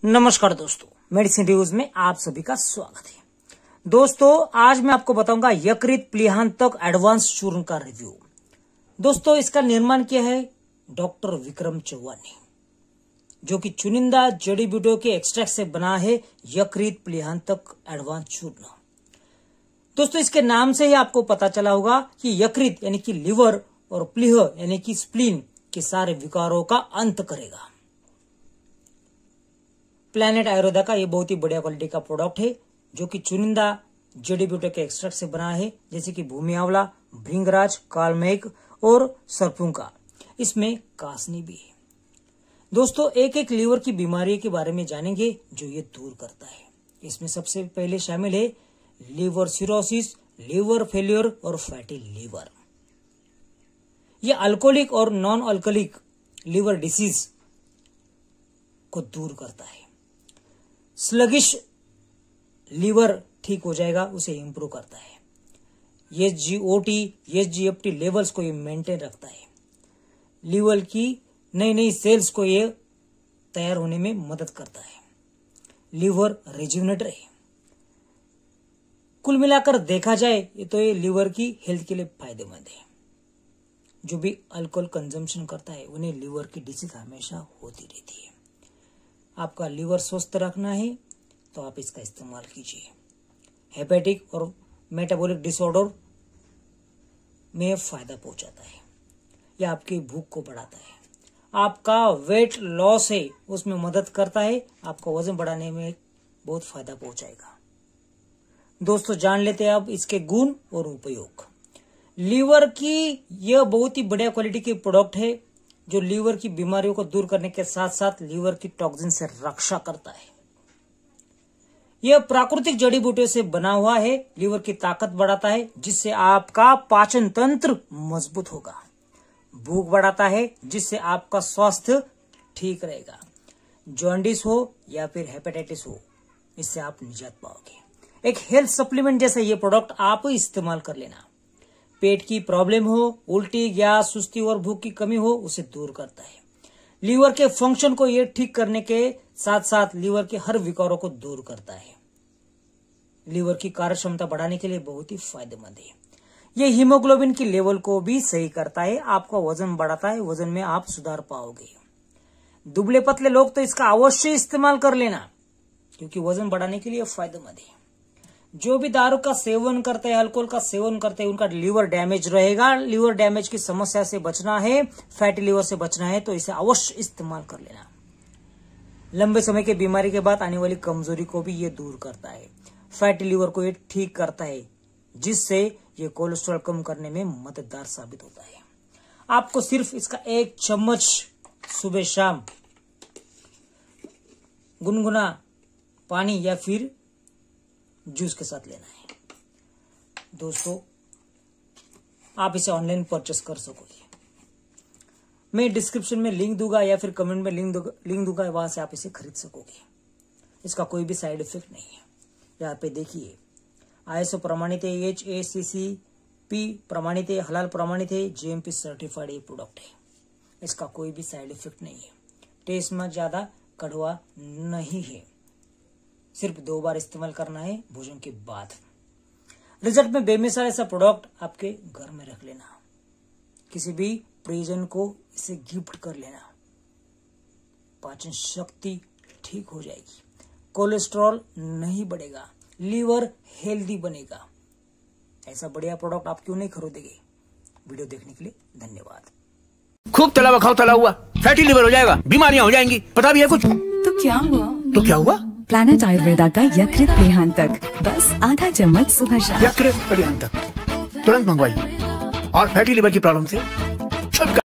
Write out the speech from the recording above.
नमस्कार दोस्तों, medicine reviews में आप सभी का स्वागत है। दोस्तों, आज मैं आपको बताऊंगा यकृत प्लीहांतक एडवांस चूर्ण का रिव्यू। दोस्तों, इसका निर्माण किया है डॉक्टर विक्रम चौहान ने, जो कि चुनिंदा जड़ी बूटियों के एक्सट्रैक्ट से बना है यकृत प्लीहांतक एडवांस चूर्ण। दोस्तों, इसके नाम से ही आपको पता चला होगा कि यकृत यानी कि लिवर और प्लीह यानी कि स्प्लीन के सारे विकारों का अंत करेगा। प्लैनेट आयुर्वेदा का ये बहुत ही बढ़िया क्वालिटी का प्रोडक्ट है, जो कि चुनिंदा जड़ी बूटियों के एक्सट्रैक्ट से बना है, जैसे कि भूमि आंवला, भृंगराज, कालमेघ और सरपुंका। इसमें कासनी भी है। दोस्तों, एक एक लीवर की बीमारी के बारे में जानेंगे जो ये दूर करता है। इसमें सबसे पहले शामिल है लीवर सिरोसिस, लीवर फेल्योर और फैटी लीवर। ये अल्कोहलिक और नॉन अल्कोहलिक लीवर डिसीज को दूर करता है। स्लगिश लीवर ठीक हो जाएगा, उसे इंप्रूव करता है। SGOT, SGFT लेवल्स को ये मेंटेन रखता है। लीवर की नई नई सेल्स को ये तैयार होने में मदद करता है। लीवर रेजुविनेटर है। कुल मिलाकर देखा जाए तो ये लीवर की हेल्थ के लिए फायदेमंद है। जो भी अल्कोहल कंजम्पशन करता है उन्हें लीवर की डिसीज हमेशा होती रहती है। आपका लीवर स्वस्थ रखना है तो आप इसका इस्तेमाल कीजिए। हेपेटिक और मेटाबॉलिक डिसऑर्डर में फायदा पहुंचाता है। यह आपकी भूख को बढ़ाता है। आपका वेट लॉस है उसमें मदद करता है। आपका वजन बढ़ाने में बहुत फायदा पहुंचाएगा। दोस्तों, जान लेते हैं अब इसके गुण और उपयोग। लीवर की यह बहुत ही बढ़िया क्वालिटी की प्रोडक्ट है, जो लीवर की बीमारियों को दूर करने के साथ साथ लीवर की टॉक्सिन से रक्षा करता है। यह प्राकृतिक जड़ी बूटियों से बना हुआ है। लीवर की ताकत बढ़ाता है, जिससे आपका पाचन तंत्र मजबूत होगा। भूख बढ़ाता है, जिससे आपका स्वास्थ्य ठीक रहेगा। जॉन्डिस हो या फिर हेपेटाइटिस हो, इससे आप निजात पाओगे। एक हेल्थ सप्लीमेंट जैसा ये प्रोडक्ट आप इस्तेमाल कर लेना। पेट की प्रॉब्लम हो, उल्टी, गैस, सुस्ती और भूख की कमी हो, उसे दूर करता है। लीवर के फंक्शन को ये ठीक करने के साथ साथ लीवर के हर विकारों को दूर करता है। लीवर की कार्य क्षमता बढ़ाने के लिए बहुत ही फायदेमंद है। ये हीमोग्लोबिन की लेवल को भी सही करता है। आपका वजन बढ़ाता है। वजन में आप सुधार पाओगे। दुबले पतले लोग तो इसका अवश्य इस्तेमाल कर लेना, क्योंकि वजन बढ़ाने के लिए फायदेमंद है। जो भी दारू का सेवन करते हैं, अल्कोहल का सेवन करते हैं, उनका लीवर डैमेज रहेगा। लीवर डैमेज की समस्या से बचना है, फैटी लीवर से बचना है, तो इसे अवश्य इस्तेमाल कर लेना। लंबे समय की बीमारी के बाद आने वाली कमजोरी को भी ये दूर करता है। फैटी लीवर को ये ठीक करता है, जिससे ये कोलेस्ट्रॉल कम करने में मददगार साबित होता है। आपको सिर्फ इसका 1 चम्मच सुबह शाम गुनगुना पानी या फिर जूस के साथ लेना है। दोस्तों, आप इसे ऑनलाइन परचेस कर सकोगे। मैं डिस्क्रिप्शन में लिंक दूंगा या फिर कमेंट में लिंक दूंगा, वहां से आप इसे खरीद सकोगे। इसका कोई भी साइड इफेक्ट नहीं है। यहाँ पे देखिए, ISO प्रमाणित है, HACCP प्रमाणित है, हलाल प्रमाणित है, GMP सर्टिफाइड ये प्रोडक्ट है। इसका कोई भी साइड इफेक्ट नहीं है। टेस्ट में ज्यादा कड़वा नहीं है। सिर्फ 2 बार इस्तेमाल करना है भोजन के बाद। रिजल्ट में बेमिसाल ऐसा प्रोडक्ट आपके घर में रख लेना। किसी भी प्रियजन को इसे गिफ्ट कर लेना। पाचन शक्ति ठीक हो जाएगी। कोलेस्ट्रॉल नहीं बढ़ेगा। लीवर हेल्दी बनेगा। ऐसा बढ़िया प्रोडक्ट आप क्यों नहीं खरीदेंगे? वीडियो देखने के लिए धन्यवाद। खूब तला खाओ, तला हुआ फैटी लीवर हो जाएगा, बीमारियां हो जाएंगी। पता भी है कुछ? तो क्या हुआ? प्लैनेट आयुर्वेदा का यकृत प्लीहांतक, बस आधा चम्मच सुबह शाम। यकृत प्लीहांतक तुरंत मंगवाइए और फैटी लीवर की प्रॉब्लम से छुटकारा।